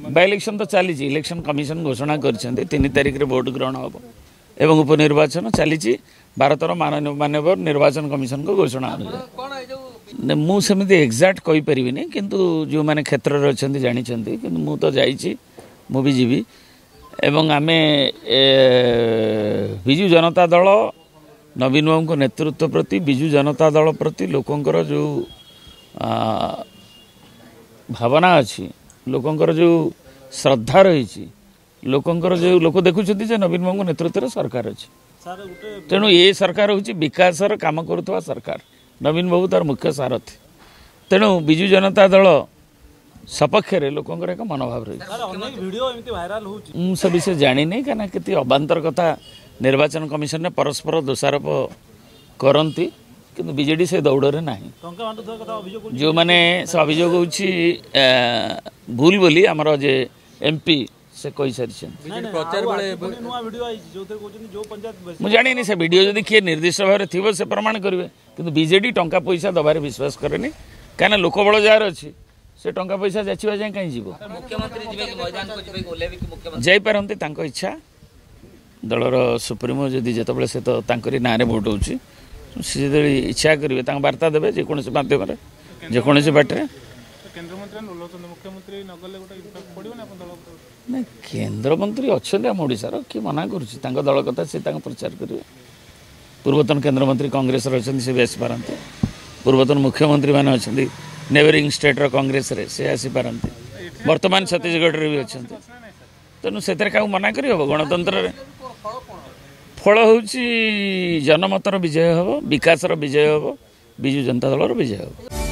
By election तो चली election commission घोषणा कर 3 तारिख रे वोट ग्रहण हम एवं उपनिर्वाचन चली भारतर मानव निर्वाचन कमिशन को घोषणा मुझे एक्जाक्ट कही पारिनी किंतु जो मैंने क्षेत्र अच्छा जानी मु तो जाइए भी जीवी एवं आमे विजु जनता दल नवीन बाबू को नेतृत्व प्रति विजु जनता दल प्रति लोकंकर जो भावना अच्छी लोकंकर जो श्रद्धा रही लोकंकर जो लोक देखुं नवीन बाबू नेतृत्व सरकार अच्छी तेणु ये सरकार हूँ विकासर काम करुवा सरकार नवीन बाबू तार मुख्य सारथी तेणु विजु जनता दल सपक्ष लोकंर एक मनोभाव रही से विषय जानी कहीं कितनी अबांतर कथा निर्वाचन कमिशन ने परस्पर दोषारोप करती किंतु बीजेडी से दौड़ ना जो मैंने से अभियोग होची भूल बोली आमर जे एमपी से कही सारी मुझे जानी से वीडियो जदि किए निर्दिष्ट भाव थी से प्रमाण करेंगे किंतु बीजेडी टंका पैसा दबार विश्वास करे कहीं लोक बल जार अच्छी से टंका पैसा जाचिबा जाए कहीं जीव जापारती इच्छा दलर सुप्रीमो जदि जिते से तो ना भोट होची इच्छा करेंगे वार्ता देवे जेकोसी माध्यम जेकोसी बाटे केन्द्र मंत्री अच्छा आम ओडार किए मना कर दल कथा से प्रचार करेंगे पूर्वतन केन्द्रमंत्री कांग्रेस अच्छा से भी आसीपारती पूर्वतन मुख्यमंत्री मैंने अच्छा नेबरिंग स्टेट कांग्रेस रे से आसीपारती वर्तमान छत्तीसगढ़ भी अच्छा तेणु से मना कर गणतंत्र फल हूँ जनमतर विजय हम विकासर विजय हम विजु जनता दल विजय हम।